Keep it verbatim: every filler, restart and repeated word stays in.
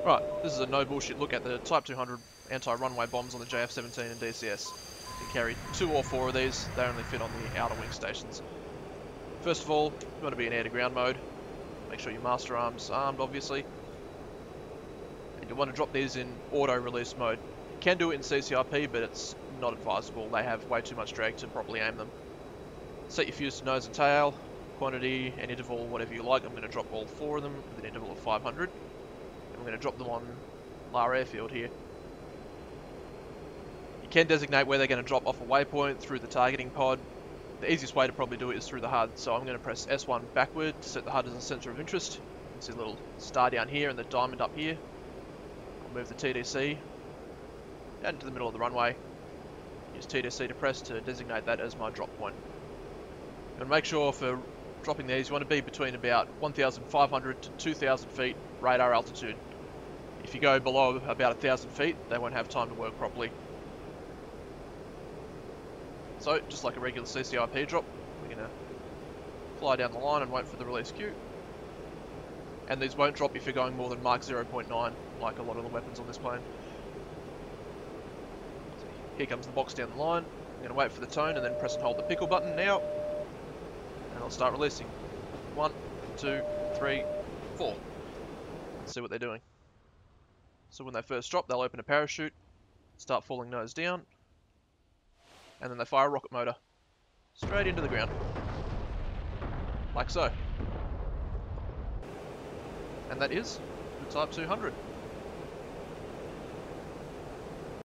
Right, this is a no bullshit look at the Type two hundred anti-runway bombs on the J F seventeen and D C S. You carry two or four of these, they only fit on the outer wing stations. First of all, you want to be in air-to-ground mode. Make sure your master arm's armed, obviously. And you want to drop these in auto-release mode. You can do it in C C R P, but it's not advisable. They have way too much drag to properly aim them. Set your fuse to nose and tail, quantity and interval, whatever you like. I'm going to drop all four of them with an interval of five hundred. And we're going to drop them on Lar Airfield here. You can designate where they're going to drop off a waypoint through the targeting pod. The easiest way to probably do it is through the H U D, so I'm going to press S one backward to set the H U D as a sensor of interest. You can see a little star down here and the diamond up here. I'll move the T D C down into the middle of the runway. Use T D C to press to designate that as my drop point. And make sure for dropping these you want to be between about one thousand five hundred to two thousand feet radar altitude. If you go below about one thousand feet, they won't have time to work properly. So, just like a regular C C R P drop, we're going to fly down the line and wait for the release cue. And these won't drop if you're going more than Mach zero point nine, like a lot of the weapons on this plane. So here comes the box down the line. I'm going to wait for the tone and then press and hold the pickle button now. And I'll start releasing. One, two, three, four. Let's see what they're doing. So when they first drop, they'll open a parachute, start falling nose down, and then they fire a rocket motor straight into the ground, like so. And that is the Type two hundred.